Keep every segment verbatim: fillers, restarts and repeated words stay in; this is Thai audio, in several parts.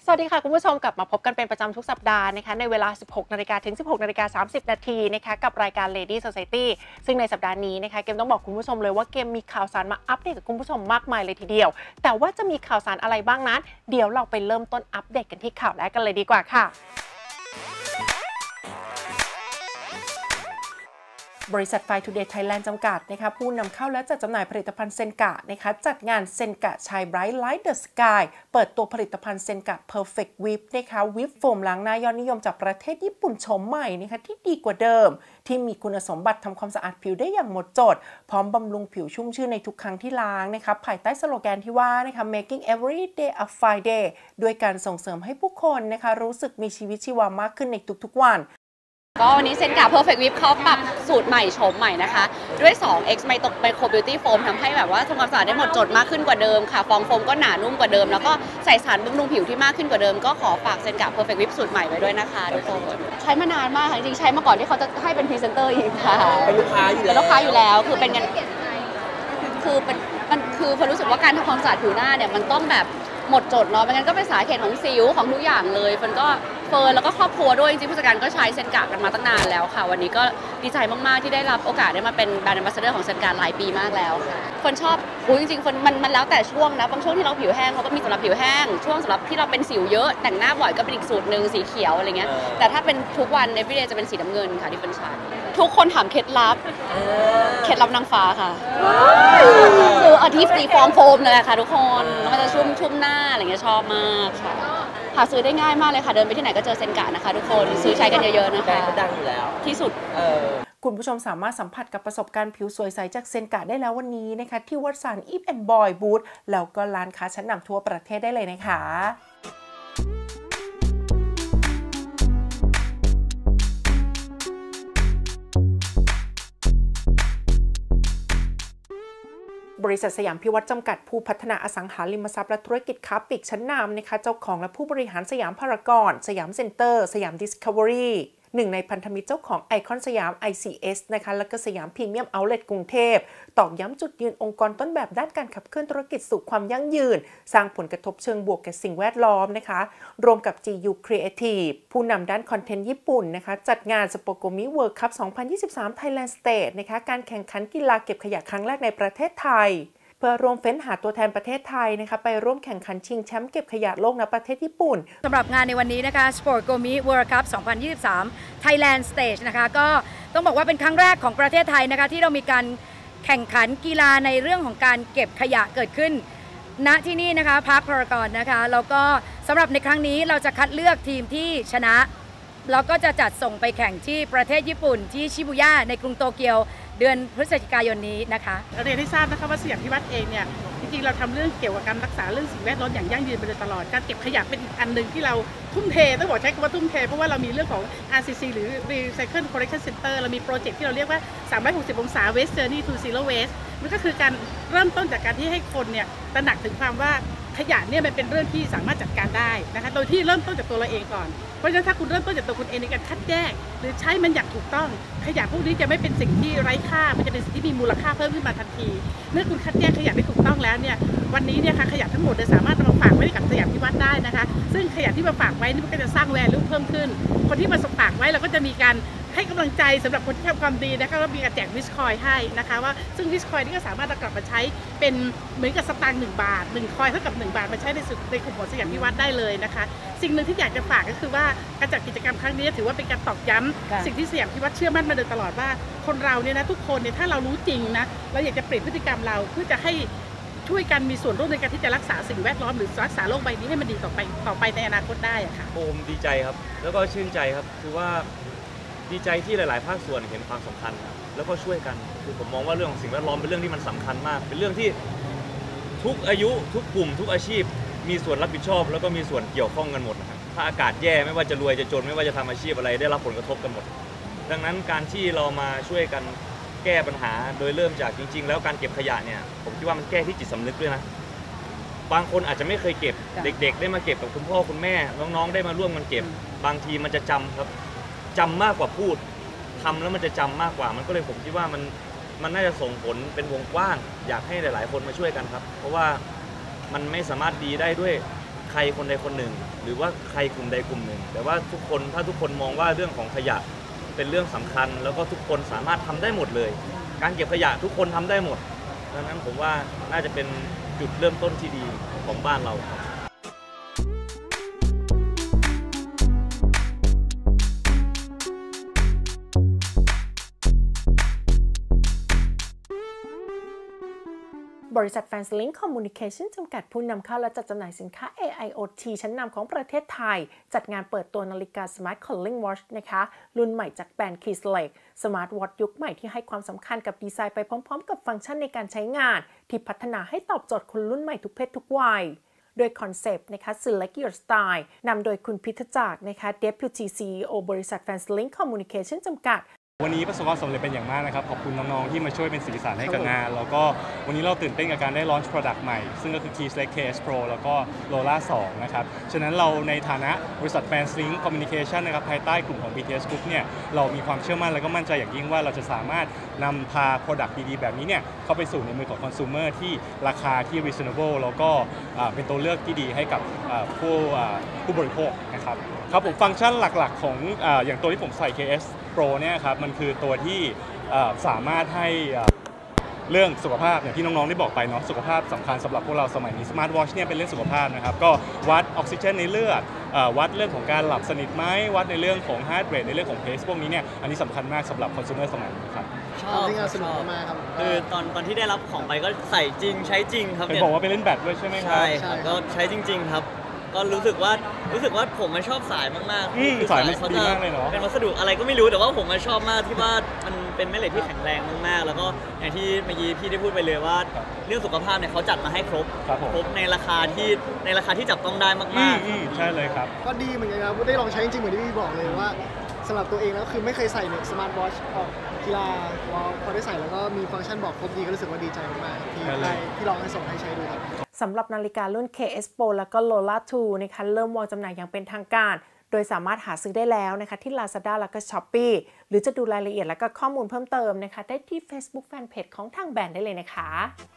สวัสดีค่ะคุณผู้ชมกลับมาพบกันเป็นประจำทุกสัปดาห์นะคะในเวลา สิบหกนาฬิกา ถึง สิบหกนาฬิกาสามสิบ นาทีนะคะกับรายการ Lady Society ซึ่งในสัปดาห์นี้นะคะเกมต้องบอกคุณผู้ชมเลยว่าเกมมีข่าวสารมาอัปเดตกับคุณผู้ชมมากมายเลยทีเดียวแต่ว่าจะมีข่าวสารอะไรบ้างนั้นเดี๋ยวเราไปเริ่มต้นอัปเดตกันที่ข่าวแรกกันเลยดีกว่าค่ะบริษัทไฟทูเดย์ไทยแลนด์จำกัดนะคะผู้นำเข้าและจัดจำหน่ายผลิตภัณฑ์เซนกะนะคะจัดงานเซนกะชายไบรท์ไลท์เดอะสกายเปิดตัวผลิตภัณฑ์เซนกะ Perfect Whip นะคะวิปโฟมล้างหน้ายอดนิยมจากประเทศญี่ปุ่นโฉมใหม่นะคะที่ดีกว่าเดิมที่มีคุณสมบัติทำความสะอาดผิวได้อย่างหมดจดพร้อมบำรุงผิวชุ่มชื่นในทุกครั้งที่ล้างนะคะภายใต้สโลแกนที่ว่านะคะ making every day a fine day ด้วยการส่งเสริมให้ผู้คนนะคะรู้สึกมีชีวิตชีวามากขึ้นในทุกๆวันก็วันนี้เซนกะ Perfect Whip เขาปรับสูตรใหม่โฉมใหม่นะคะด้วย สอง เอ็กซ์ Micro Beauty Foam ทำให้แบบว่าทำความสะอาดได้หมดจดมากขึ้นกว่าเดิมค่ะฟองโฟมก็หนานุ่มกว่าเดิมแล้วก็ใส่สารบำรุงผิวที่มากขึ้นกว่าเดิมก็ขอฝากเซนกะ Perfect Whip สูตรใหม่ไว้ด้วยนะคะทุกคนใช้มานานมากค่ะจริงๆใช้มาก่อนที่เขาจะให้เป็นพรีเซนเตอร์อีกค่ะเป็นลูกค้าอยู่แล้วเป็นลูกค้าอยู่แล้วคือเป็นกันคือเป็นมันคือพอรู้สึกว่าการทำความสะอาดผิวหน้าเนี่ยมันต้องแบบหมดจดเนาะไม่งั้นก็เป็นสาเหตุของสิวของทุกอย่างเลยมันก็เฟิร์นแล้วก็ครอบครัวด้วยจริงๆผู้จัดการก็ใช้เซนกะกันมาตั้งนานแล้วค่ะวันนี้ก็ดีใจมากๆที่ได้รับโอกาสได้มาเป็นแบรนด์แอมบาสเดอร์ของเซนกะหลายปีมากแล้วค่ะคนชอบอุ้ยจริงๆคนมันมันแล้วแต่ช่วงนะบางช่วงที่เราผิวแห้งเขาก็มีสำหรับผิวแห้งช่วงสำหรับที่เราเป็นสิวเยอะแต่งหน้าบ่อยก็เป็นอีกสูตรหนึ่งสีเขียวอะไรเงี้ยแต่ถ้าเป็นทุกวันในeverydayจะเป็นสีน้ำเงินค่ะที่เป็นชาทุกคนถามเคล็ดลับเคล็ดลับนางฟ้าค่ะคืออาทิตย์ตีฟองโฟมเลยค่ะทุกคนมันจะชุ่มชุ่มหน้าอะไรเงี้ยชอบมากค่ะหาซื้อได้ง่ายมากเลยค่ะเดินไปที่ไหนก็เจอเซนกะนะคะทุกคนซื้อใช้กันเยอะๆนะคะแบรนด์เขาดังอยู่แล้วที่สุดคุณผู้ชมสามารถสัมผัสกับประสบการณ์ผิวสวยใสจากเซนกะได้แล้ววันนี้นะคะที่วัดสันอีฟแอนด์บอยบูธแล้วก็ร้านค้าชั้นนำทั่วประเทศได้เลยนะคะบริษัทสยามพิวัตรจำกัดผู้พัฒนาอสังหาริมทรัพย์และธุรกิจค้าปลีกชั้นนำนะคะเจ้าของและผู้บริหารสยามพารากอนสยามเซ็นเตอร์สยามดิสคัฟเวอรี่หนึ่งในพันธมิตรเจ้าของไอคอนสยาม ไอ ซี เอส นะคะและก็สยามพรีเมียมเอาท์เลทกรุงเทพตอกย้ำจุดยืนองค์กรต้นแบบด้านการขับเคลื่อนธุรกิจสู่ความยั่งยืนสร้างผลกระทบเชิงบวกแก่สิ่งแวดล้อมนะคะรวมกับ จี ยู Creative ผู้นำด้านคอนเทนต์ญี่ปุ่นนะคะจัดงานสโปโกมิเวิลด์คัพ สองพันยี่สิบสาม Thailand Stage นะคะการแข่งขันกีฬาเก็บขยะครั้งแรกในประเทศไทยเพื่อร่วมเฟ้นหาตัวแทนประเทศไทยนะคะไปร่วมแข่งขันชิงแชมป์เก็บขยะโลกณประเทศญี่ปุ่นสำหรับงานในวันนี้นะคะ Sport Gomi World Cup สองพันยี่สิบสาม Thailand Stage นะคะก็ต้องบอกว่าเป็นครั้งแรกของประเทศไทยนะคะที่เรามีการแข่งขันกีฬาในเรื่องของการเก็บขยะเกิดขึ้นณที่นี่นะคะพาร์คพารากอนนะคะแล้วก็สำหรับในครั้งนี้เราจะคัดเลือกทีมที่ชนะแล้วก็จะจัดส่งไปแข่งที่ประเทศญี่ปุ่นที่ชิบูย่าในกรุงโตเกียวเดือนพฤศจิกายนนี้นะคะเรียนให้ทราบนะคะว่าสยามพิวัตรเองเนี่ยจริงๆเราทำเรื่องเกี่ยวกับการรักษาเรื่องสิ่งแวดล้อมอย่างยั่งยืนมาโดยตลอดการเก็บขยะเป็นอีกอันหนึ่งที่เราทุ่มเทต้องบอกใช้คำว่าทุ่มเทเพราะว่าเรามีเรื่องของ อาร์ ซี ซี หรือ Recycle Collection Center เรามีโปรเจกต์ที่เราเรียกว่าสามร้อยหกสิบองศา Waste Journey to Zero Waste มันก็คือการเริ่มต้นจากการที่ให้คนเนี่ยตระหนักถึงความว่าขยะเนี่ยมันเป็นเรื่องที่สามารถจัดการได้นะคะโดยที่เริ่มต้นจากตัวเราเองก่อนเพราะฉะนั้นถ้าคุณเริ่มต้นจากตัวคุณเองในการคัดแยกหรือใช้มันอย่างถูกต้องขยะพวกนี้จะไม่เป็นสิ่งที่ไร้ค่ามันจะเป็นสิ่งที่มีมูลค่าเพิ่มขึ้นมาทันทีเมื่อคุณคัดแยกขยะได้ถูกต้องแล้วเนี่ยวันนี้เนี่ยค่ะขยะทั้งหมดจะสามารถมาฝากไว้กับสยามพิวัตรได้นะคะซึ่งขยะที่มาฝากไว้นี่มันก็จะสร้างแวลูเพิ่มขึ้นคนที่มาฝากไว้เราก็จะมีการให้กำลังใจสำหรับคนที่ทำความดีนะคะก็มีการแจกวิสคอยให้นะคะว่าซึ่งวิสคอยนี่ก็สามารถกลับมาใช้เป็นเหมือนกับสตางค์หนึ่งบาทหนึ่งคอยเท่ากับหนึ่งบาทมาใช้ในสุดในกลุ่มของสยามพิวัตรได้เลยนะคะสิ่งหนึ่งที่อยากจะฝากก็คือว่าการจัดกิจกรรมครั้งนี้ถือว่าเป็นการตอกย้ำสิ่งที่สยามพิวัตรเชื่อมั่นมาโดยตลอดว่าคนเราเนี่ยนะทุกคนเนี่ยถ้าเรารู้จริงนะเราอยากจะเปลี่ยนพฤติกรรมเราเพื่อจะให้ช่วยกันมีส่วนร่วมในการที่จะรักษาสิ่งแวดล้อมหรือรักษาโลกใบนี้ให้มันดีต่อไปต่อไปในอนาคตได้อะค่ะผมดีใจครับแล้วก็ชื่นใจครับคือว่าดีใจที่หลายๆภาคส่วนเห็นความสำคัญแล้วก็ช่วยกันคือผมมองว่าเรื่องของสิ่งแวดล้อมเป็นเรื่องที่มันสำคัญมากเป็นเรื่องที่ทุกอายุทุกกลุ่มทุกอาชีพมีส่วนรับผิดชอบแล้วก็มีส่วนเกี่ยวข้องกันหมดนะครับถ้าอากาศแย่ไม่ว่าจะรวยจะจนไม่ว่าจะทำอาชีพอะไรได้รับผลกระทบกันหมดดังนั้นการที่เรามาช่วยกันแก้ปัญหาโดยเริ่มจากจริงๆแล้วการเก็บขยะเนี่ยผมคิดว่ามันแก้ที่จิตสำนึกด้วยนะบางคนอาจจะไม่เคยเก็บเด็กๆได้มาเก็บกับคุณพ่อคุณแม่น้องๆได้มาร่วมกันเก็บบางทีมันจะจำครับจำมากกว่าพูดทำแล้วมันจะจำมากกว่ามันก็เลยผมคิดว่ามันมันน่าจะส่งผลเป็นวงกว้างอยากให้หลายๆคนมาช่วยกันครับเพราะว่ามันไม่สามารถดีได้ด้วยใครคนใดคนหนึ่งหรือว่าใครกลุ่มใดกลุ่มหนึ่งแต่ว่าทุกคนถ้าทุกคนมองว่าเรื่องของขยะเป็นเรื่องสำคัญแล้วก็ทุกคนสามารถทำได้หมดเลยการเก็บขยะทุกคนทำได้หมดดังนั้นผมว่าน่าจะเป็นจุดเริ่มต้นที่ดีของบ้านเราครับบริษัท Fanslink Communication จำกัดผู้นำเข้าและจัดจำหน่ายสินค้า เอ ไอ โอ ที ชั้นนำของประเทศไทยจัดงานเปิดตัวนาฬิกา Smart Calling Watch นะคะรุ่นใหม่จากแบรนด์ Keyless Smart Watch ยุคใหม่ที่ให้ความสำคัญกับดีไซน์ไปพร้อมๆกับฟังก์ชันในการใช้งานที่พัฒนาให้ตอบโจทย์คนรุ่นใหม่ทุกเพศทุกวัยโดยคอนเซปต์นะคะ Select Your Style นำโดยคุณพิทจักรนะคะ Deputy ซี อี โอ บริษัท Fanslink Communication จำกัดวันนี้ประสบความสำเร็จเป็นอย่างมากนะครับขอบคุณน้องๆที่มาช่วยเป็นสีสันให้กับงานแล้วก็วันนี้เราตื่นเต้นกับการได้ launch product ใหม่ซึ่งก็คือ Keyless เค เอส Pro แล้วก็ Lola สองนะครับฉะนั้นเราในฐานะบริษัท Fanslink Communication นะครับภายใต้กลุ่มของ บี ที เอส Group เนี่ยเรามีความเชื่อมั่นและก็มั่นใจอย่างยิ่งว่าเราจะสามารถนำพา product ดีๆแบบนี้เนี่ยเข้าไปสู่ในมือของ consumer ที่ราคาที่ reasonable แล้วก็เป็นตัวเลือกที่ดีให้กับผู้ผู้บริโภคนะครับครับผมฟังก์ชันหลักๆของอย่างตัวที่ผมใส่ เค เอส Pro เนี่ยครับมันคือตัวที่สามารถให้เรื่องสุขภาพอย่างที่น้องๆได้บอกไปเนาะสุขภาพสำคัญสำหรับพวกเราสมัยนี้ Smart Watch เนี่ยเป็นเรื่องสุขภาพนะครับก็วัดออกซิเจนในเลือดวัดเรื่องของการหลับสนิทไหมวัดในเรื่องของ heart rate ในเรื่องของ pace พวกนี้เนี่ยอันนี้สำคัญมากสำหรับ consumer สมัยนี้ครับชอบที่งานสนุกมากครับคือตอนตอนที่ได้รับของไปก็ใส่จริงใช้จริงครับเนี่ยบอกว่าไปเล่นแบดด้วยใช่ไหมครับใช่ครับก็ใช้จริงๆครับก็รู้สึกว่ารู้สึกว่าผมมันชอบสายมากๆสายมันดีมากเลยเนาะเป็นวัสดุอะไรก็ไม่รู้แต่ว่าผมมันชอบมากที่ว่ามันเป็นแม่เหล็กที่แข็งแรงมากๆแล้วก็อย่างที่เมื่อกี้พี่ได้พูดไปเลยว่าเรื่องสุขภาพเนี่ยเขาจัดมาให้ครบครบในราคาที่ในราคาที่จับต้องได้มากๆใช่เลยครับก็ดีเหมือนกันครับได้ลองใช้จริงๆเหมือนที่พี่บอกเลยว่าสำหรับตัวเองแล้วคือไม่เคยใส่เนี่ยสมาร์ทวอทช์ออกกีฬาพอได้ใส่แล้วก็มีฟังก์ชันบอกครบดีก็รู้สึกว่าดีใจมากๆที่ได้ที่ลองให้ส่งให้ใช้ดูครับสำหรับนาฬิการุ่น เค เอส Pro แล้วก็ Lola ทู นะคะเริ่มวางจำหน่ายอย่างเป็นทางการโดยสามารถหาซื้อได้แล้วนะคะที่ Lazada แล้วก็ Shopee หรือจะดูรายละเอียดและก็ข้อมูลเพิ่มเติมนะคะได้ที่ Facebook Fanpage ของทางแบรนด์ได้เลยนะคะ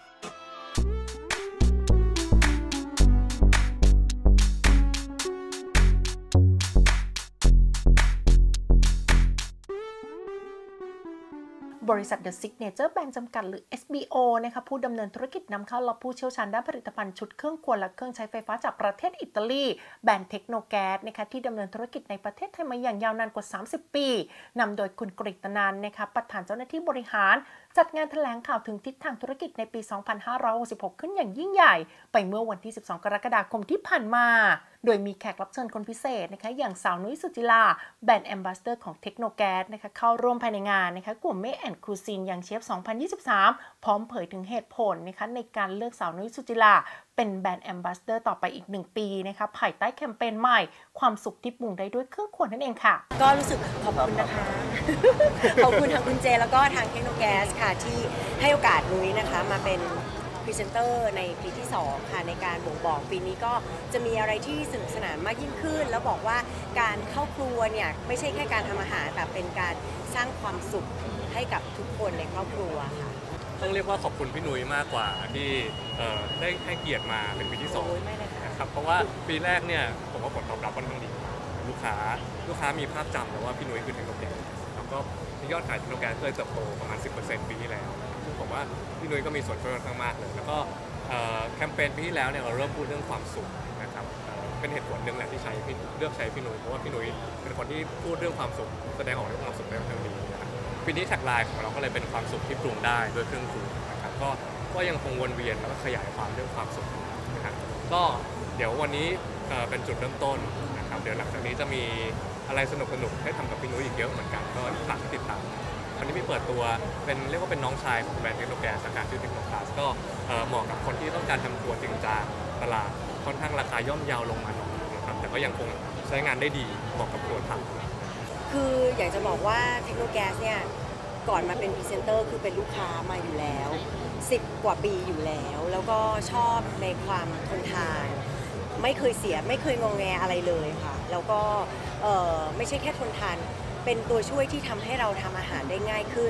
บริษัท The Signature Brand จำกัดหรือ เอส บี โอ นะคะผู้ดำเนินธุรกิจนำเข้าและผู้เชี่ยวชาญด้านผลิตภัณฑ์ชุดเครื่องครัวและเครื่องใช้ไฟฟ้าจากประเทศอิตาลีแบรนด์เทคโนแก๊สนะคะที่ดำเนินธุรกิจในประเทศไทยมาอย่างยาวนานกว่าสามสิบปีนำโดยคุณกฤตนันท์นะคะประธานเจ้าหน้าที่บริหารจัดงานแถลงข่าวถึงทิศทางธุรกิจในปี สองพันห้าร้อยหกสิบหก ขึ้นอย่างยิ่งใหญ่ไปเมื่อวันที่ สิบสอง กรกฎาคมที่ผ่านมาโดยมีแขกรับเชิญคนพิเศษนะคะอย่างสาวนุ้ยสุจิลาแบรนด์แอมบาสเดอร์ของเทคโนแก๊สนะคะเข้าร่วมภายในงานนะคะกลุ่มเมแอนด์คูซินยังเชฟ สองพันยี่สิบสาม พร้อมเผยถึงเหตุผลนะคะในการเลือกสาวนุ้ยสุจิลาเป็นแบรนด์แอมบาสเดอร์ต่อไปอีกหนึ่งปีนะคะภายใต้แคมเปญใหม่ความสุขที่ปรุงได้ด้วยเครื่องครัวนั่นเองค่ะก็รู้สึกขอบคุณนะคะ ขอบคุณทางคุณเจแล้วก็ทางเทคโนแก๊สค่ะที่ให้โอกาสนุ้ยนะคะมาเป็นพรีเซนเตอร์ในปีที่สองค่ะในการบ่งบอกปีนี้ก็จะมีอะไรที่สนุกสนานมากยิ่งขึ้นแล้วบอกว่าการเข้าครัวเนี่ยไม่ใช่แค่การทำอาหารแต่เป็นการสร้างความสุขให้กับทุกคนในครอบครัวค่ะต้องเรียกว่าขอบคุณพี่นุ้ยมากกว่าที่ได้ให้เกียรติมาเป็นปีที่สองนะครับเพราะว่าปีแรกเนี่ยผมว่าผลตอบรับค่อนข้างดีลูกค้าลูกค้ามีภาพจำแล้วว่าพี่นุ้ยคือเทคโนแก๊สแล้วก็ยอดขายเทคโนแก๊สเคยเติบโตประมาณ สิบเปอร์เซ็นต์ ปีที่แล้วซึ่งผมว่าพี่นุ้ยก็มีส่วนช่วยค่อนข้างมากเลยแล้วก็แคมเปญปีที่แล้วเนี่ยเราเริ่มพูดเรื่องความสุขนะครับเป็นเหตุผลหนึ่งแหละที่ใช้เลือกใช้พี่นุ้ยเพราะว่าพี่นุ้ยเป็นคนที่พูดเรื่องความสุขแสดงออกเรื่องความสุขได้ค่อนข้างดีนะครับปีนี้แท็กไลน์ของเราก็เลยเป็นความสุขที่ปรุงได้ด้วยเครื่องครัวนะครับก็ก็ยังคงวนเวียนแล้วก็ขยายความเรื่องความสุขนะครับก็เดี๋ยววันนี้เป็นจุดเริ่มต้นนะครับเดี๋ยวหลังจากนี้จะมีอะไรสนุกๆให้ทำกับพี่นุ้ยอีกเยอะเหมือนกันก็ฝากติดตามวันนี้มีเปิดตัวเป็นเรียกว่าเป็นน้องชายของแบรนด์เทคโนแก๊สสาขาชื่อเทคโนคลาสก็เหมาะกับคนที่ต้องการทำครัวจริงจังตลาดค่อนข้างราคาย่อมเยาลงมาหน่อยนะครับแต่ก็ยังคงใช้งานได้ดีเหมาะกับครัวทำคืออยากจะบอกว่าเทคโนแก๊สเนี่ยก่อนมาเป็นพรีเซนเตอร์คือเป็นลูกค้ามาอยู่แล้วสิบกว่าปีอยู่แล้วแล้วก็ชอบในความทนทานไม่เคยเสียไม่เคยงงแงอะไรเลยค่ะแล้วก็ไม่ใช่แค่ทนทานเป็นตัวช่วยที่ทำให้เราทำอาหารได้ง่ายขึ้น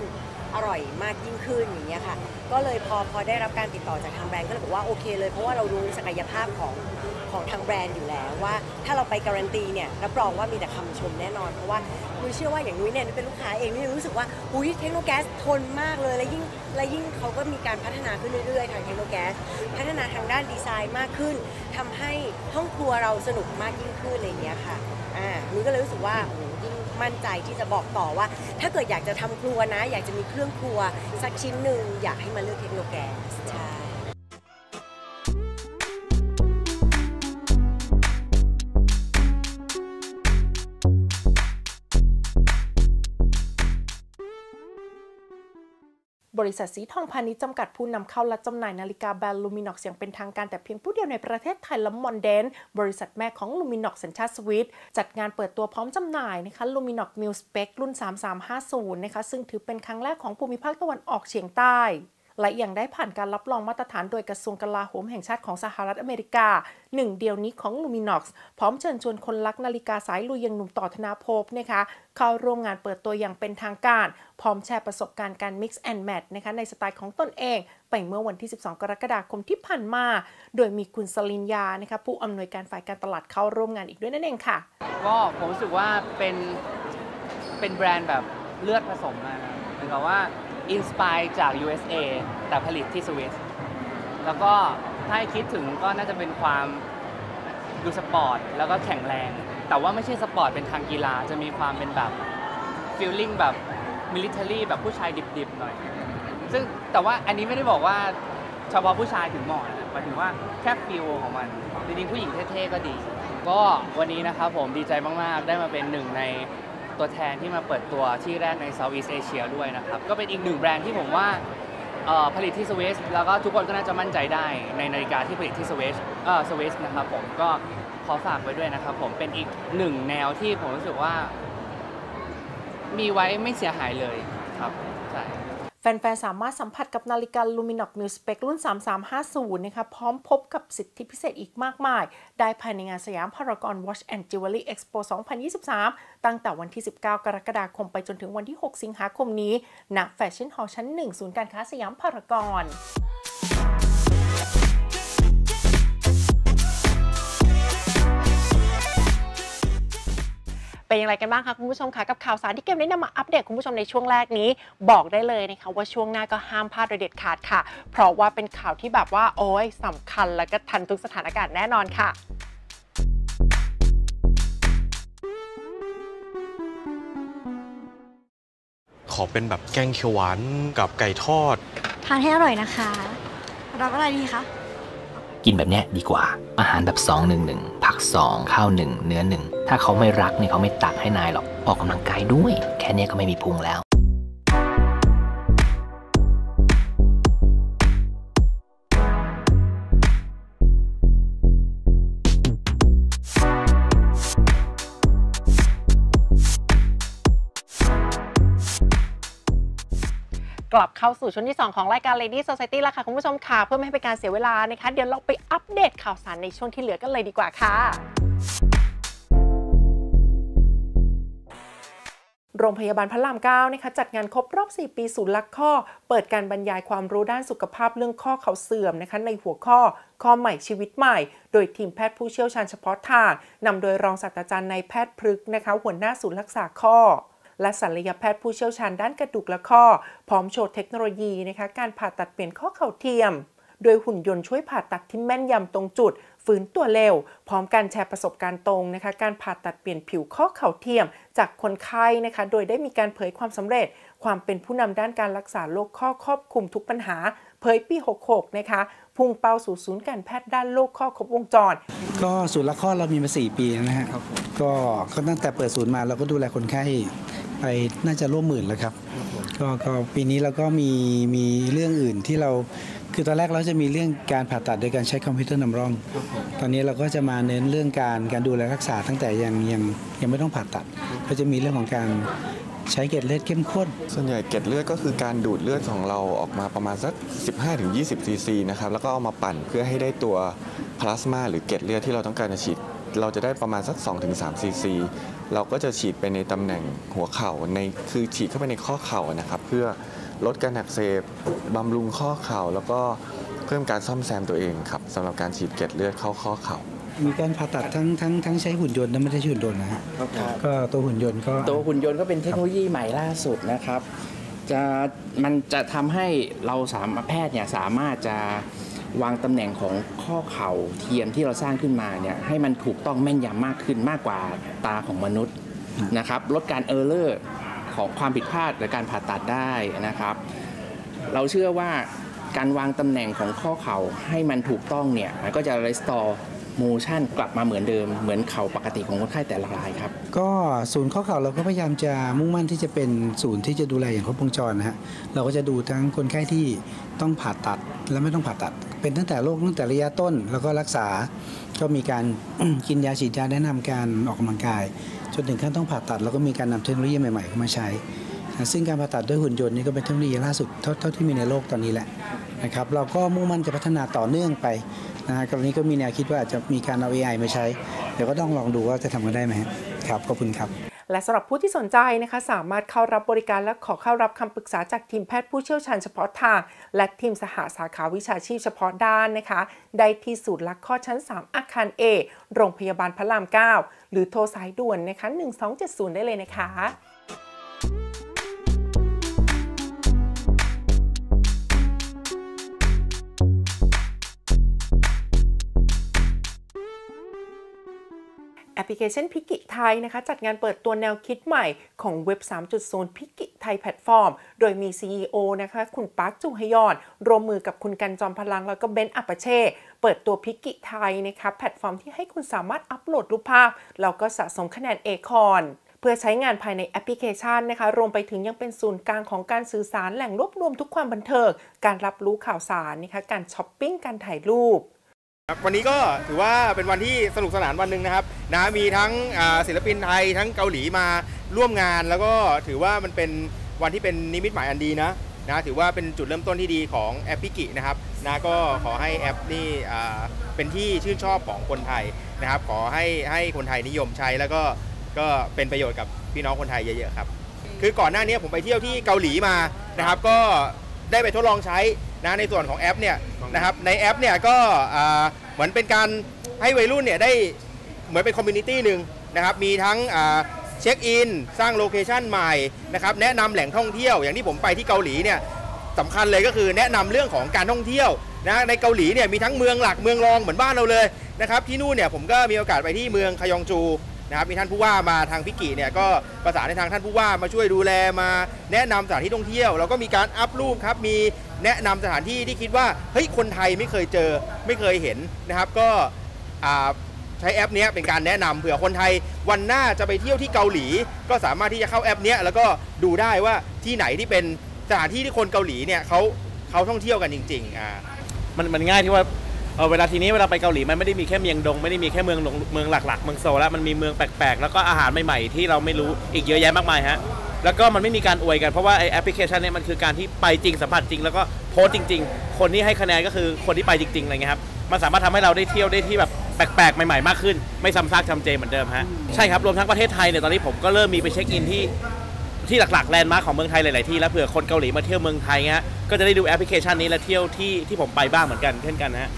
อร่อยมากยิ่งขึ้นอย่างเงี้ยค่ะก็เลยพอพอได้รับการติดต่อจากทางแบรนด์ก็เลยบอกว่าโอเคเลยเพราะว่าเรารู้ศักยภาพของของทางแบรนด์อยู่แล้วว่าถ้าเราไปการันตีเนี่ยรับรองว่ามีแต่คำชมแน่นอนเพราะว่านุ้ยเชื่อว่าอย่างนุ้ยเนี่ยเป็นลูกค้าเองนุ้ยรู้สึกว่าอุ้ยเทคโนแก๊สทนมากเลยและยิ่งและยิ่งเขาก็มีการพัฒนาขึ้นเรื่อยๆทางเทคโนแก๊สพัฒนาทางด้านดีไซน์มากขึ้นทำให้ห้องครัวเราสนุกมากยิ่งขึ้นอะไรอย่างเงี้ยค่ะอ่านุ้ยก็เลยรู้สึกว่าโอ้ยิ่งมั่นใจที่จะบอกต่อว่าถ้าเกิดอยากจะทำครัวนะอยากจะมีเครื่องครัวสักชิ้นหนึ่งอยากให้มาเลือกเทคโนแก๊สใช่บริษัทสีทองพาณิชย์จำกัดผู้นำเข้าและจำหน่ายนาฬิกาแบรนด์ลูมิน็อกซ์อย่างเป็นทางการแต่เพียงผู้เดียวในประเทศไทยและมอนเดนบริษัทแม่ของลูมิน็อกซ์สัญชาติสวิตจัดงานเปิดตัวพร้อมจำหน่ายนะคะลูมิน็อกซ์มิลสเปครุ่นสามสามห้าศูนย์นะคะซึ่งถือเป็นครั้งแรกของภูมิภาคตะวันออกเฉียงใต้และยังได้ผ่านการรับรองมาตรฐานโดยกระทรวงกลาโหมแห่งชาติของสหรัฐอเมริกาหนึ่งเดียวนี้ของ Luminox พร้อมเชิญชวนคนรักนาฬิกาสายลุยอย่างหนุ่มต่อธนาภพนะคะเข้าร่วมงานเปิดตัวอย่างเป็นทางการพร้อมแชร์ประสบการณ์การ Mix and Match นะคะในสไตล์ของตนเองไปเมื่อวันที่สิบสองกรกฎาคมที่ผ่านมาโดยมีคุณสลินยานะคะผู้อำนวยการฝ่ายการตลาดเข้าร่วมงานอีกด้วยนั่นเองค่ะก็ผมรู้สึกว่าเป็นเป็นแบรนด์แบบเลือดผสมมานะเหมือนกับว่าอินสปายจาก ยู เอส เอ แต่ผลิตที่สวิสแล้วก็ถ้าให้คิดถึงก็น่าจะเป็นความดูสปอร์ตแล้วก็แข็งแรงแต่ว่าไม่ใช่สปอร์ตเป็นทางกีฬาจะมีความเป็นแบบฟีลลิ่งแบบมิลิเทอรี่แบบผู้ชายดิบๆหน่อยซึ่งแต่ว่าอันนี้ไม่ได้บอกว่าเฉพาะผู้ชายถึงเหมาะนะหมายถึงว่าแค่ฟีลของมันจริงๆผู้หญิงเท่ๆก็ดีก็วันนี้นะครับผมดีใจมากๆได้มาเป็นหนึ่งในตัวแทนที่มาเปิดตัวที่แรกใน Southeast Asia ด้วยนะครับก็เป็นอีกหนึ่งแบรนด์ที่ผมว่าผลิตที่สวิสแล้วก็ทุกคนก็น่าจะมั่นใจได้ในนาฬิกาที่ผลิตที่สวิสเออสวิสนะครับผมก็ขอฝากไว้ด้วยนะครับผมเป็นอีกหนึ่งแนวที่ผมรู้สึกว่ามีไว้ไม่เสียหายเลยครับใช่แฟนๆ สามารถสัมผัสกับนาฬิกา Luminox Mil Spec รุ่นสามสามห้าศูนย์นะคะพร้อมพบกับสิทธิพิเศษอีกมากมายได้ภายในงานสยามพารากอน Watch and Jewelry Expo สองพันยี่สิบสามตั้งแต่วันที่สิบเก้ากรกฎาคมไปจนถึงวันที่หกสิงหาคมนี้ณแฟชั่นฮอลล์ชั้นหนึ่งศูนย์การค้าสยามพารากอนเป็นอย่างไรกันบ้างคะคุณผู้ชมคะกับข่าวสารที่เกมได้นำมาอัปเดตคุณผู้ชมในช่วงแรกนี้บอกได้เลยนะคะว่าช่วงหน้าก็ห้ามพลาดโดยเด็ดขาดค่ะเพราะว่าเป็นข่าวที่แบบว่าโอ้ยสำคัญและก็ทันทุกสถานการณ์แน่นอนค่ะขอเป็นแบบแกงเขียวหวานกับไก่ทอดทานให้อร่อยนะคะรับอะไรดีคะกินแบบเนี้ยดีกว่าอาหารแบบสอง หนึ่ง หนึ่งผักสองข้าวหนึ่งเนื้อหนึ่งถ้าเขาไม่รักเนี่ยเขาไม่ตักให้นายหรอกออกกำลังกายด้วยแค่นี้ก็ไม่มีพุงแล้วกลับเข้าสู่ช่วงที่สองของรายการ Lady Society แล้วค่ะคุณผู้ชมค่ะเพื่อไม่ให้เป็นการเสียเวลานะคะเดี๋ยวเราไปอัปเดตข่าวสารในช่วงที่เหลือกันเลยดีกว่าค่ะโรงพยาบาลพระรามเก้านะคะจัดงานครบรอบสี่ปีศูนย์รักข้อเปิดการบรรยายความรู้ด้านสุขภาพเรื่องข้อเข่าเสื่อมนะคะในหัวข้อข้อใหม่ชีวิตใหม่โดยทีมแพทย์ผู้เชี่ยวชาญเฉพาะทางนำโดยรองศาสตราจารย์นายแพทย์พฤกษ์นะคะหัวหน้าศูนย์รักษาข้อและศัลยแพทย์ผู้เชี่ยวชาญด้านกระดูกและข้อพร้อมโชว์เทคโนโลยีนะคะการผ่าตัดเปลี่ยนข้อเข่าเทียมโดยหุ่นยนต์ช่วยผ่าตัดที่แม่นยำตรงจุดฟื้นตัวเร็วพร้อมการแชร์ประสบการณ์ตรงนะคะการผ่าตัดเปลี่ยนผิวข้อเข่าเทียมจากคนไข้นะคะโดยได้มีการเผยความสำเร็จความเป็นผู้นำด้านการรักษาโรคข้อครอบคลุมทุกปัญหาเผยปีหกสิบหกนะคะพุ่งเป้าสู่ศูนย์การแพทย์ด้านโรคข้อครบวงจรก็ศูนย์รักข้อเรามีมาสี่ปีนะฮะก็ตั้งแต่เปิดศูนย์มาเราก็ดูแลคนไข้ไปน่าจะร่วมหมื่นแล้วครับก็ก็ปีนี้เราก็มีมีเรื่องอื่นที่เราคือตอนแรกเราจะมีเรื่องการผ่าตัดโดยการใช้คอมพิวเตอร์นำร่องตอนนี้เราก็จะมาเน้นเรื่องการการดูแลรักษาตั้งแต่ยังยังยังไม่ต้องผ่าตัดก็จะมีเรื่องของการใช้เกล็ดเลือดเข้มข้นส่วนใหญ่เกล็ดเลือดก็คือการดูดเลือดของเราออกมาประมาณสัก สิบห้าถึงยี่สิบ ซีซีนะครับแล้วก็เอามาปั่นเพื่อให้ได้ตัวพลาสมาหรือเกล็ดเลือดที่เราต้องการจะฉีดเราจะได้ประมาณสัก สองถึงสาม ซีซีเราก็จะฉีดไปในตำแหน่งหัวเข่าในคือฉีดเข้าไปในข้อเข่านะครับเพื่อลดการอักเสบบำรุงข้อเข่าแล้วก็เพิ่มการซ่อมแซมตัวเองครับสำหรับการฉีดเกล็ดเลือดเข้าข้อเข่ามีการผ่าตัดทั้งทั้งทั้งใช้หุ่นยนต์และไม่ได้ใช้หุ่นยนต์นะฮะก็ตัวหุ่นยนต์ก็ตัวหุ่นยนต์ก็เป็นเทคโนโลยีใหม่ล่าสุดนะครับจะมันจะทำให้เราสามารถแพทย์เนี่ยสามารถจะวางตำแหน่งของข้อเข่าเทียมที่เราสร้างขึ้นมาเนี่ยให้มันถูกต้องแม่นยำมากขึ้นมากกว่าตาของมนุษย์นะครับลดการเออร์เลอร์ของความผิดพลาดในการผ่าตัดได้นะครับเราเชื่อว่าการวางตำแหน่งของข้อเข่าให้มันถูกต้องเนี่ยมันก็จะ restore motion กลับมาเหมือนเดิมเหมือนเข่าปกติของคนไข้แต่ละรายครับก็ศูนย์ข้อเข่าเราก็พยายามจะมุ่งมั่นที่จะเป็นศูนย์ที่จะดูแลอย่างครบวงจรนะฮะเราก็จะดูทั้งคนไข้ที่ต้องผ่าตัดและไม่ต้องผ่าตัดเป็นตั้งแต่โรคตั้งแต่ระยะต้นแล้วก็รักษาก็มีการ กินยาฉีดยาแนะนำการออกกำลังกายจนถึงขั้นต้องผ่าตัดแล้วก็มีการนำเทคโนโลยีใหม่ๆเข้ามาใช้ซึ่งการผ่าตัดด้วยหุ่นยนต์นี่ก็เป็นเทคโนโลยีล่าสุดเท่าที่มีในโลกตอนนี้แหละนะครับเราก็มุ่งมั่นจะพัฒนาต่อเนื่องไปนะฮะกรณีก็มีแนวคิดว่าอาจจะมีการเอา เอ ไอ มาใช้เดี๋ยวก็ต้องลองดูว่าจะทำกันได้ไหมครับขอบคุณครับและสำหรับผู้ที่สนใจนะคะสามารถเข้ารับบริการและขอเข้ารับคำปรึกษาจากทีมแพทย์ผู้เชี่ยวชาญเฉพาะทางและทีมสหสาขาวิชาชีพเฉพาะด้านนะคะได้ที่ศูนย์ลักข้อชั้นสามอาคาร A โรงพยาบาลพระรามเก้าหรือโทรสายด่วนนะคะหนึ่งสองเจ็ดศูนย์ได้เลยนะคะแอปพลิเคชันพิกิไทยนะคะจัดงานเปิดตัวแนวคิดใหม่ของเว็บ สามจุดศูนย์ พิกิไทยแพลตฟอร์มโดยมี ซี อี โอ นะคะคุณปาร์คจูฮยอนร่วมมือกับคุณกันจอมพลังแล้วก็เบนซ์อัปปะเช่เปิดตัวพิกิไทยนะคะแพลตฟอร์มที่ให้คุณสามารถอัปโหลดรูปภาพแล้วก็สะสมคะแนนเอคอนเพื่อใช้งานภายในแอปพลิเคชันนะคะรวมไปถึงยังเป็นศูนย์กลางของการสื่อสารแหล่งรวบรวมทุกความบันเทิงการรับรู้ข่าวสารนะคะการช้อปปิ้งการถ่ายรูปวันนี้ก็ถือว่าเป็นวันที่สนุกสนานวันหนึ่งนะครับนะมีทั้งศิลปินไทยทั้งเกาหลีมาร่วมงานแล้วก็ถือว่ามันเป็นวันที่เป็นนิมิตหมายอันดีนะนะถือว่าเป็นจุดเริ่มต้นที่ดีของแอปพิกินะครับนะก็ขอให้แอปนี่เป็นที่ชื่นชอบของคนไทยนะครับขอให้ให้คนไทยนิยมใช้แล้วก็ก็เป็นประโยชน์กับพี่น้องคนไทยเยอะๆครับคือก่อนหน้านี้ผมไปเที่ยวที่เกาหลีมานะครับก็ได้ไปทดลองใช้นะในส่วนของแอปเนี่ยนะครับในแอปเนี่ยก็เหมือนเป็นการให้วัยรุ่นเนี่ยได้เหมือนเป็นคอมมูนิตี้หนึ่งนะครับมีทั้งเช็คอินสร้างโลเคชั่นใหม่นะครับแนะนำแหล่งท่องเที่ยวอย่างที่ผมไปที่เกาหลีเนี่ยสำคัญเลยก็คือแนะนำเรื่องของการท่องเที่ยวนะในเกาหลีเนี่ยมีทั้งเมืองหลักเมืองรองเหมือนบ้านเราเลยนะครับที่นู่นเนี่ยผมก็มีโอกาสไปที่เมืองคยองจูนะครับมีท่านผู้ว่ามาทางพิกิเนี่ยก็ประสานในทางท่านผู้ว่ามาช่วยดูแลมาแนะนำสถานที่ท่องเที่ยวแล้วก็มีการอัพรูปครับมีแนะนำสถานที่ที่คิดว่าเฮ้ยคนไทยไม่เคยเจอไม่เคยเห็นนะครับก็ใช้แอปนี้เป็นการแนะนำเผื่อคนไทยวันหน้าจะไปเที่ยวที่เกาหลีก็สามารถที่จะเข้าแอปนี้แล้วก็ดูได้ว่าที่ไหนที่เป็นสถานที่ที่คนเกาหลีเนี่ยเขาเขาท่องเที่ยวกันจริงๆอ่ามันมันง่ายที่ว่าเออเวลาทีนี้เวลาไปเกาหลีมันไม่ได้มีแค่เมียงดงไม่ได้มีแค่เมืองเมืองหลักๆเมืองโซลแล้วมันมีเมืองแปลกๆแล้วก็อาหารใหม่ๆที่เราไม่รู้อีกเยอะแยะมากมายฮะแล้วก็มันไม่มีการอวยกันเพราะว่าไอแอปพลิเคชันเนี่ยมันคือการที่ไปจริงสัมผัสจริงแล้วก็โพสจริงๆคนที่ให้คะแนนก็คือคนที่ไปจริงๆอะไรเงี้ยครับมันสามารถทำให้เราได้เที่ยวได้ที่แบบแปลกๆใหม่ๆมากขึ้นไม่ซ้ำซากจำเจเหมือนเดิมฮะใช่ครับรวมทั้งประเทศไทยเนี่ยตอนนี้ผมก็เริ่มมีไปเช็คอินที่ที่หลักๆแลนด์มาร์คของเมืองไทยหลายๆที่แล้วเผื่อคนเกาหลีมาเที่ยวเมืองไทยเงี้ยก็จะได้ดูแอปพลิเคชันนี้และเที่ยวที่ที่ผมไปบ้างเหมือนกันเช่นกันฮะ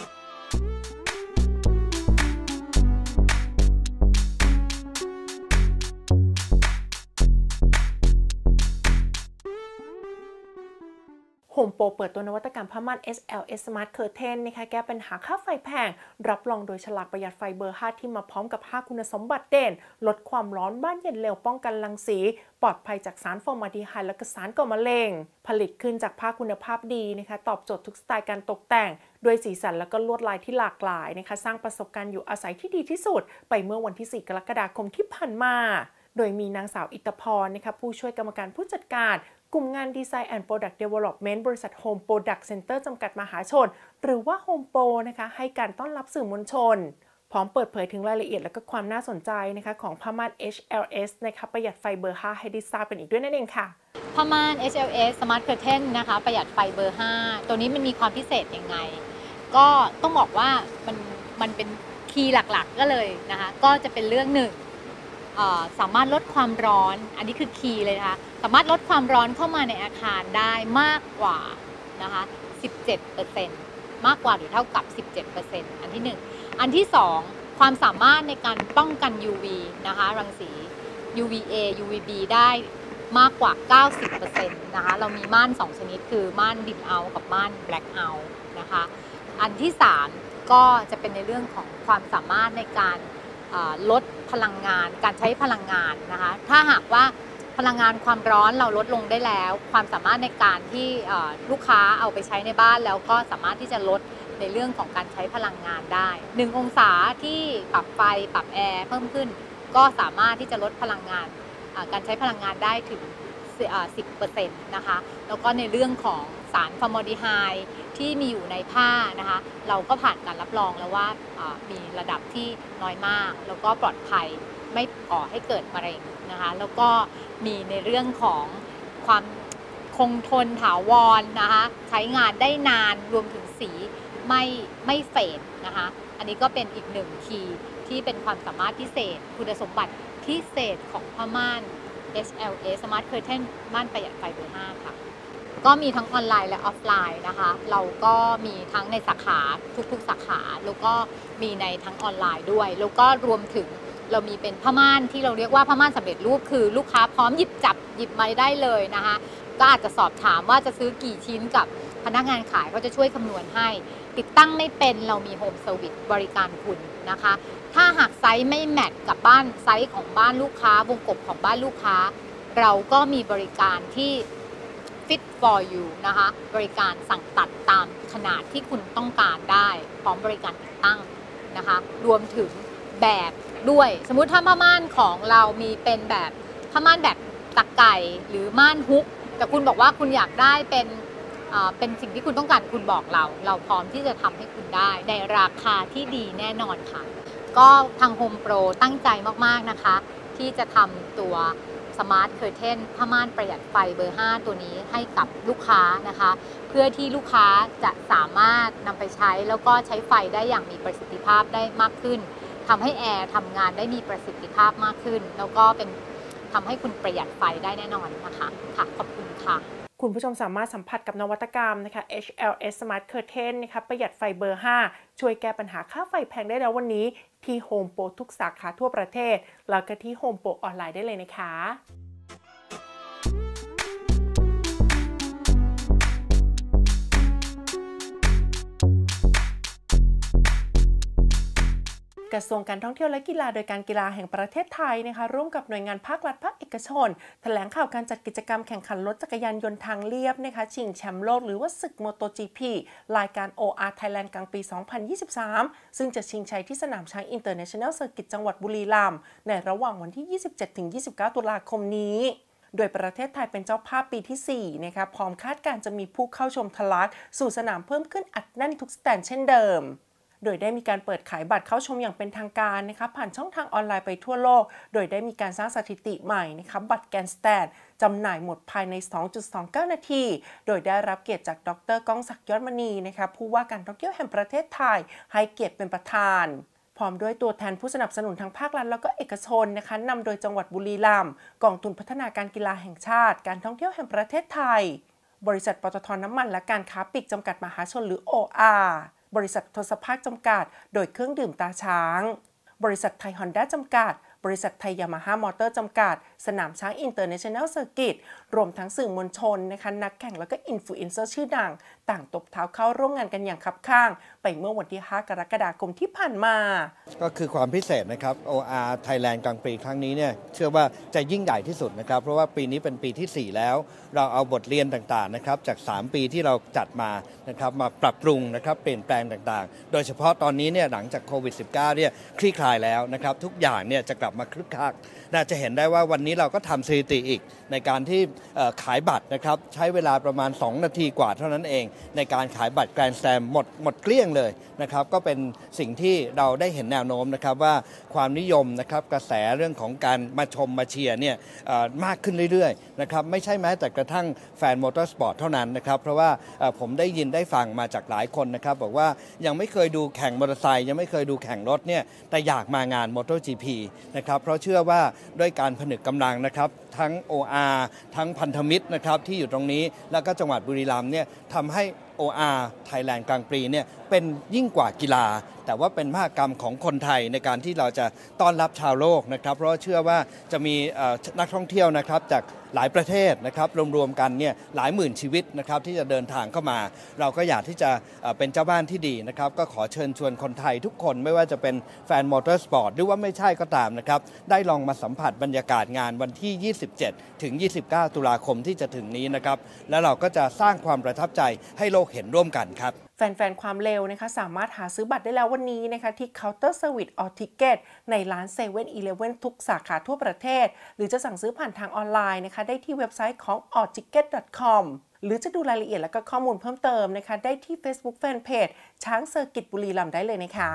โฮมโปรเปิดตัวนวัตกรรมผ้าม่าน เอส แอล เอส Smart Curtain นะคะแก้ปัญหาค่าไฟแพงรับรองโดยฉลากประหยัดไฟเบอร์ห้าที่มาพร้อมกับห้าคุณสมบัติเด่นลดความร้อนบ้านเย็นเร็วป้องกันรังสีปลอดภัยจากสารฟอร์มาลดีไฮด์และก็สารก่อมะเร็งผลิตขึ้นจากผ้าคุณภาพดีนะคะตอบโจทย์ทุกสไตล์การตกแต่งด้วยสีสันและก็ลวดลายที่หลากหลายนะคะสร้างประสบการณ์อยู่อาศัยที่ดีที่สุดไปเมื่อวันที่สี่กรกฎาคมที่ผ่านมาโดยมีนางสาวอิตพรนะคะผู้ช่วยกรรมการผู้จัดการกลุ่มงาน Design and Product Development บริษัท Home Product Center จำกัดมหาชนหรือว่า Home Pro นะคะให้การต้อนรับสื่อมวลชนพร้อมเปิดเผยถึงรายละเอียดและก็ความน่าสนใจนะคะของผ้าม่าน เอช แอล เอส นะคะประหยัดไฟเบอร์ห้าให้ได้ทราบกันอีกด้วยนั่นเองค่ะผ้าม่าน เอช แอล เอส Smart Curtain นะคะประหยัดไฟเบอร์ห้าตัวนี้มันมีความพิเศษยังไงก็ต้องบอกว่ามันมันเป็นคีย์หลักๆก็เลยนะคะก็จะเป็นเรื่องหนึ่งสามารถลดความร้อนอันนี้คือคีย์เลยนะคะสามารถลดความร้อนเข้ามาในอาคารได้มากกว่านะคะ สิบเจ็ดเปอร์เซ็นต์ มากกว่าหรือเท่ากับ สิบเจ็ดเปอร์เซ็นต์ อันที่หนึ่งอันที่สองความสามารถในการป้องกัน ยู วี นะคะรังสี ยู วี เอ ยู วี บี ได้มากกว่า เก้าสิบเปอร์เซ็นต์ นะคะเรามีม่านสองชนิดคือม่านดิมเอากับม่านแบล็คเอานะคะอันที่สามก็จะเป็นในเรื่องของความสามารถในการลดพลังงานการใช้พลังงานนะคะถ้าหากว่าพลังงานความร้อนเราลดลงได้แล้วความสามารถในการที่ลูกค้าเอาไปใช้ในบ้านแล้วก็สามารถที่จะลดในเรื่องของการใช้พลังงานได้หนึ่งองศาที่ปรับไฟปรับแอร์เพิ่มขึ้นก็สามารถที่จะลดพลังงานการใช้พลังงานได้ถึง สิบเปอร์เซ็นต์ นะคะแล้วก็ในเรื่องของสารฟอร์มาลดีไฮด์ที่มีอยู่ในผ้านะคะเราก็ผ่านการรับรองแล้วว่ามีระดับที่น้อยมากแล้วก็ปลอดภัยไม่ก่อให้เกิดมะเร็งนะคะแล้วก็มีในเรื่องของความคงทนถาวรนะคะใช้งานได้นานรวมถึงสีไม่ไม่เฟดนะคะอันนี้ก็เป็นอีกหนึ่งคีย์ที่เป็นความสามารถพิเศษคุณสมบัติพิเศษของผ้าม่าน เอช แอล เอ Smart Curtain ม่านประหยัดไฟเบอร์ห้าค่ะก็มีทั้งออนไลน์และออฟไลน์นะคะเราก็มีทั้งในสาขาทุกๆสาขาแล้วก็มีในทั้งออนไลน์ด้วยแล้วก็รวมถึงเรามีเป็นผ้าม่านที่เราเรียกว่าผ้าม่านสำเร็จรูปคือลูกค้าพร้อมหยิบจับหยิบมาได้เลยนะคะก็อาจจะสอบถามว่าจะซื้อกี่ชิ้นกับพนักงานขายก็จะช่วยคำนวณให้ติดตั้งไม่เป็นเรามีโฮมเซอร์วิสบริการคุณนะคะถ้าหากไซส์ไม่แมทกับบ้านไซส์ของบ้านลูกค้าวงกบของบ้านลูกค้าเราก็มีบริการที่ fit for you นะคะบริการสั่งตัดตามขนาดที่คุณต้องการได้พร้อมบริการติดตั้งนะคะรวมถึงแบบด้วยสมมุติถ้าผ้าม่านของเรามีเป็นแบบผ้าม่านแบบตักไก่หรือม่านฮุกแต่คุณบอกว่าคุณอยากได้เป็นเป็นสิ่งที่คุณต้องการคุณบอกเราเราพร้อมที่จะทำให้คุณได้ในราคาที่ดีแน่นอนค่ะก็ทาง Home Pro ตั้งใจมากๆนะคะที่จะทำตัว Smart Curtain ผ้าม่านประหยัดไฟเบอร์ห้าตัวนี้ให้กับลูกค้านะคะเพื่อที่ลูกค้าจะสามารถนำไปใช้แล้วก็ใช้ไฟได้อย่างมีประสิทธิภาพได้มากขึ้นทำให้แอร์ทำงานได้มีประสิทธิภาพมากขึ้นแล้วก็เป็นทำให้คุณประหยัดไฟได้แน่นอนนะคะค่ะขอบคุณค่ะคุณผู้ชมสามารถสัมผัสกับนวัตกรรมนะคะ เอช แอล เอส Smart Curtain นะคะประหยัดไฟเบอร์ห้าช่วยแก้ปัญหาค่าไฟแพงได้แล้ววันนี้ที่ Home Pro ทุกสาขาทั่วประเทศแล้วก็ที่ Home Pro ออนไลน์ได้เลยนะคะกระทรวงการท่องเที่ยวและกีฬาโดยการกีฬาแห่งประเทศไทยนะคะร่วมกับหน่วยงานภาครัฐภาคเอกชนแถลงข่าวการจัดกิจกรรมแข่งขันรถจักรยานยนต์ทางเลียบนะคะชิงแชมป์โลกหรือว่าศึก MotoGP รายการ โอ อาร์ Thailand กลางปี สองพันยี่สิบสาม ซึ่งจะชิงชัยที่สนามช้าง International Circuit จังหวัดบุรีรัมย์ในระหว่างวันที่ ยี่สิบเจ็ดถึงยี่สิบเก้า ตุลาคมนี้โดยประเทศไทยเป็นเจ้าภาพปีที่สี่นะคะพร้อมคาดการจะมีผู้เข้าชมทะลักสู่สนามเพิ่มขึ้นอัดแน่นทุกสแตนเช่นเดิมโดยได้มีการเปิดขายบัตรเข้าชมอย่างเป็นทางการนะคะผ่านช่องทางออนไลน์ไปทั่วโลกโดยได้มีการสร้างสถิติใหม่นะคะบัตรแกนสแตนจำหน่ายหมดภายใน สองจุดสองเก้า นาทีโดยได้รับเกียรติจากดร.ก้องศักดิ์ยอดมณีนะคะผู้ว่าการท่องเที่ยวแห่งประเทศไทยให้เกียรติเป็นประธานพร้อมด้วยตัวแทนผู้สนับสนุนทั้งภาครัฐแล้วก็เอกชนนะคะนำโดยจังหวัดบุรีรัมย์กองทุนพัฒนาการกีฬาแห่งชาติการท่องเที่ยวแห่งประเทศไทยบริษัทปตท.น้ำมันและการค้าปลีกจำกัดมหาชนหรือ โอ อาร์บริษัททศภาคจำกัดโดยเครื่องดื่มตาช้างบริษัทไทยฮอนด้าจำกัดบริษัทไทยยามาฮ่ามอเตอร์จำกัดสนามช้างอินเตอร์เนชั่นแนลเซอร์กิตรวมทั้งสื่อมวลชนนะคะนักแข่งแล้วก็อินฟลูเอนเซอร์ชื่อดังต่างตบเท้าเข้าร่วมงานกันอย่างคับข้างไปเมื่อวันที่ห้ากรกฎาคมที่ผ่านมาก็คือความพิเศษนะครับ โอ อาร์ Thailand กลางปีครั้งนี้เนี่ยเชื่อว่าจะยิ่งใหญ่ที่สุดนะครับเพราะว่าปีนี้เป็นปีที่สี่แล้วเราเอาบทเรียนต่างๆนะครับจากสามปีที่เราจัดมานะครับมาปรับปรุงนะครับเปลี่ยนแปลงต่างๆโดยเฉพาะตอนนี้เนี่ยหลังจากโควิด สิบเก้า เนี่ยคลี่คลายแล้วนะครับทุกอย่างเนี่ยจะกลับมาคึกคักน่าจะเห็นได้ว่าวันนี้เราก็ทำสถิติอีกในการที่ขายบัตรนะครับใช้เวลาประมาณสองนาทีกว่าเท่านั้นเองในการขายบัตรแกรนด์สแลมหมดหมดเกลี้ยงเลยนะครับก็เป็นสิ่งที่เราได้เห็นแนวโน้มนะครับว่าความนิยมนะครับกระแสเรื่องของการมาชมมาเชียร์เนี่ยมากขึ้นเรื่อยๆนะครับไม่ใช่แม้แต่กระทั่งแฟนมอเตอร์สปอร์ตเท่านั้นนะครับเพราะว่าผมได้ยินได้ฟังมาจากหลายคนนะครับบอกว่ายังไม่เคยดูแข่งมอเตอร์ไซค์ยังไม่เคยดูแข่งรถเนี่ยแต่อยากมางาน MotoGP นะครับนะครับเพราะเชื่อว่าด้วยการผนึกกำลังนะครับทั้ง โอ อาร์ ทั้งพันธมิตรนะครับที่อยู่ตรงนี้แล้วก็จังหวัดบุรีรัมย์เนี่ยทำให้ โอ อาร์ Thailand กลางปีเนี่ยเป็นยิ่งกว่ากีฬาแต่ว่าเป็นมหกรรมของคนไทยในการที่เราจะต้อนรับชาวโลกนะครับเพราะเชื่อว่าจะมีนักท่องเที่ยวนะครับจากหลายประเทศนะครับรวมๆกันเนี่ยหลายหมื่นชีวิตนะครับที่จะเดินทางเข้ามาเราก็อยากที่จะเป็นเจ้าบ้านที่ดีนะครับก็ขอเชิญชวนคนไทยทุกคนไม่ว่าจะเป็นแฟนมอเตอร์สปอร์ตหรือว่าไม่ใช่ก็ตามนะครับได้ลองมาสัมผัสบรรยากาศงานวันที่ยี่สิบเจ็ดถึงยี่สิบเก้าตุลาคมที่จะถึงนี้นะครับแล้วเราก็จะสร้างความประทับใจให้โลกเห็นร่วมกันครับแฟนๆความเร็วนะคะสามารถหาซื้อบัตรได้แล้ววันนี้นะคะที่เคาน์เตอร์เซอร์วิสออทิเก็ตในร้านเซเว่นอีเลฟเว่นทุกสาขาทั่วประเทศหรือจะสั่งซื้อผ่านทางออนไลน์นะคะได้ที่เว็บไซต์ของ ออทิเก็ต ดอท คอม หรือจะดูรายละเอียดและก็ข้อมูลเพิ่มเติมนะคะได้ที่ Facebook Fanpage ช้างเซอร์กิตบุรีรัมย์ได้เลยนะคะ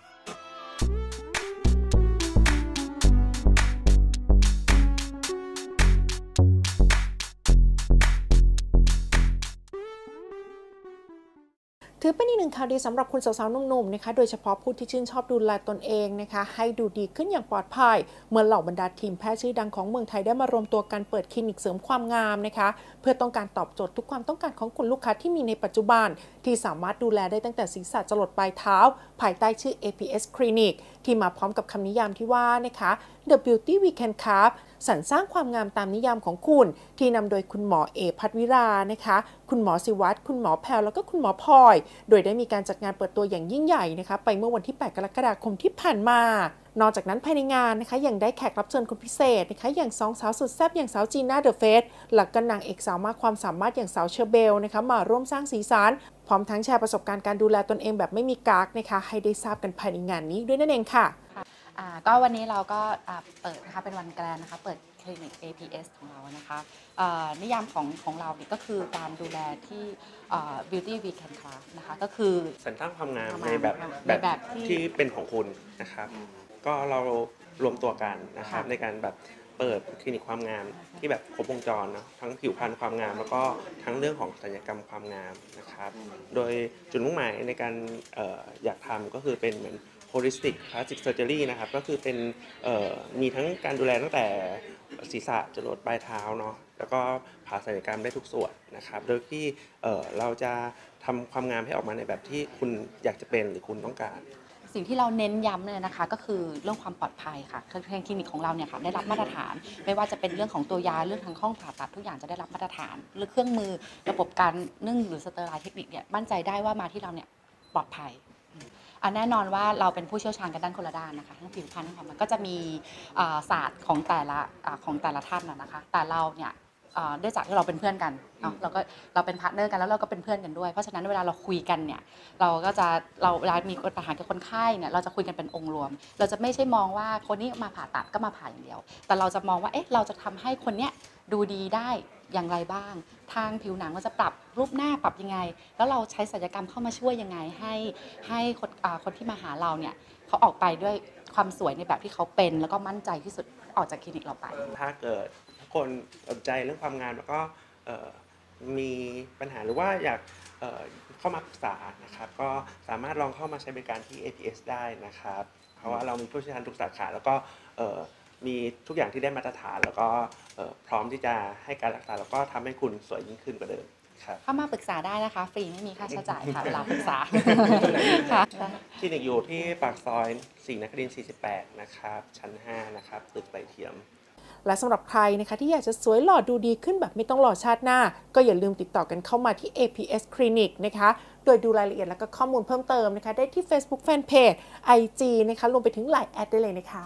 ถือเป็นอีกหนึ่งข่าวดีสำหรับคุณสาวๆหนุ่มๆนะคะโดยเฉพาะผู้ที่ชื่นชอบดูแลตนเองนะคะให้ดูดีขึ้นอย่างปลอดภัยเมื่อเหล่าบรรดาทีมแพทย์ชื่อดังของเมืองไทยได้มารวมตัวกันเปิดคลินิกเสริมความงามนะคะเพื่อต้องการตอบโจทย์ทุกความต้องการของคุณลูกค้าที่มีในปัจจุบันที่สามารถดูแลได้ตั้งแต่ศีรษะจรดปลายเท้าภายใต้ชื่อ เอ พี เอส Clinic ที่มาพร้อมกับคำนิยามที่ว่านะคะ The Beauty We Can Craft สรรสร้างความงามตามนิยามของคุณที่นำโดยคุณหมอเอพัทวิรานะคะคุณหมอศิวัตรคุณหมอแพรแล้วก็คุณหมอพลอยโดยได้มีการจัดงานเปิดตัวอย่างยิ่งใหญ่นะคะไปเมื่อวันที่แปดกรกฎาคมที่ผ่านมานอกจากนั้นภายในงานนะคะยังได้แขกรับเชิญคนพิเศษนะคะอย่างสองสาวสุดแซ่บอย่างสาวจีน่าเดอะเฟสและก็นางเอกสาวมากความสามารถอย่างสาวเชอร์เบลนะคะมาร่วมสร้างสีสันพร้อมทั้งแชร์ประสบการณ์การดูแลตนเองแบบไม่มีกั๊กนะคะให้ได้ทราบกันภายในงานนี้ด้วยนั่นเองค่ะก็วันนี้เราก็เปิดนะคะเป็นวันแกรนด์นะคะเปิดคลินิก เอ พี เอส ของเรานะคะนิยามของของเราเนี่ยก็คือการดูแลที่ Beauty We Can Craft นะคะก็คือสรรสร้างความงามในแบบแบบที่เป็นของคุณนะครับก็เรารวมตัวกันนะครับในการแบบเปิดคลินิกความงามที่แบบครบวงจรเนาะทั้งผิวพรรณความงามแล้วก็ทั้งเรื่องของศัลยกรรมความงามนะครับโดยจุดมุ่งหมายในการ อ, อ, อยากทำก็คือเป็นเหมือนholistic plastic surgery นะครับก็คือเป็นมีทั้งการดูแลตั้งแต่ศีรษะจรดปลายเท้าเนาะแล้วก็ผ่าศัลยกรรมได้ทุกส่วนนะครับโดยที่เราจะทำความงามให้ออกมาในแบบที่คุณอยากจะเป็นหรือคุณต้องการสิ่งที่เราเน้นย้ำเลยนะคะก็คือเรื่องความปลอดภัยค่ะทางคลินิกของเราเนี่ยค่ะได้รับมาตรฐานไม่ว่าจะเป็นเรื่องของตัวยาเรื่องทางห้องผ่าตัดทุกอย่างจะได้รับมาตรฐานหรือเครื่องมือระบบการนึ่งหรือสเตอร์ไลน์เทคนิคเนี่ยมั่นใจได้ว่ามาที่เราเนี่ยปลอดภัยอันแน่นอนว่าเราเป็นผู้เชี่ยวชาญกันด้านคนละด้านนะคะทั้งผิวพรรณทั้งความมันก็จะมีศาสตร์ของแต่ละของแต่ละท่านนะคะแต่เราเนี่ยเนื่องจากที่เราเป็นเพื่อนกันเนาะเราก็เราเป็นพาร์ทเนอร์กันแล้วเราก็เป็นเพื่อนกันด้วยเพราะฉะนั้นเวลาเราคุยกันเนี่ยเราก็จะเราเวลามีปัญหากับคนไข้เนี่ยเราจะคุยกันเป็นองค์รวมเราจะไม่ใช่มองว่าคนนี้มาผ่าตัดก็มาผ่าอย่างเดียวแต่เราจะมองว่าเอ๊ะเราจะทำให้คนเนี้ยดูดีได้อย่างไรบ้างทางผิวหนังเราจะปรับรูปหน้าปรับยังไงแล้วเราใช้ศัลยกรรมเข้ามาช่วยยังไงให้ให้คนคนที่มาหาเราเนี่ยเขาออกไปด้วยความสวยในแบบที่เขาเป็นแล้วก็มั่นใจที่สุดออกจากคลินิกเราไปถ้าเกิดทุกคนสนใจเรื่องความงามแล้วก็มีปัญหาหรือว่าอยากเข้ามาปรึกษานะครับก็สามารถลองเข้ามาใช้บริการที่ เอ พี เอส ได้นะครับเพราะว่าเรามีผู้เชี่ยวชาญทุกสาขาแล้วก็มีทุกอย่างที่ได้มาตรฐานแล้วก็พร้อมที่จะให้การรักษาแล้วก็ทำให้คุณสวยยิ่งขึ้นกว่าเดิมครับเข้ามาปรึกษาได้นะคะฟรีไม่มีค่าใช้จ่ายค่ะเวลาปรึกษาคลินิกอยู่ที่ปากซอยศรีนครินทร์สี่สิบแปดนะครับชั้นห้านะครับตึกไตเทียมและสำหรับใครนะคะที่อยากจะสวยหล่อดูดีขึ้นแบบไม่ต้องรอชาติหน้าก็อย่าลืมติดต่อกันเข้ามาที่ เอ พี เอส Clinic นะคะโดยดูรายละเอียดและก็ข้อมูลเพิ่มเติมนะคะได้ที่ Facebook Fanpage ไอ จี นะคะรวมไปถึง ไลน์ แอดได้เลยนะคะ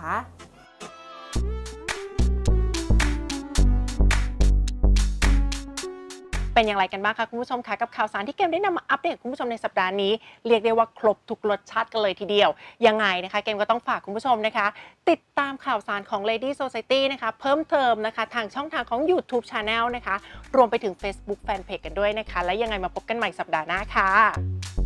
เป็นอย่างไรกันบ้างคะคุณผู้ชมคะกับข่าวสารที่เกมได้นำมาอัปเดตคุณผู้ชมในสัปดาห์นี้เรียกได้ว่าครบทุกรสชาติกันเลยทีเดียวยังไงนะคะเกมก็ต้องฝากคุณผู้ชมนะคะติดตามข่าวสารของ Lady Society นะคะเพิ่มเติมนะคะทางช่องทางของ YouTube Channel นะคะรวมไปถึง Facebook Fanpage กันด้วยนะคะและยังไงมาพบกันใหม่สัปดาห์หน้าค่ะ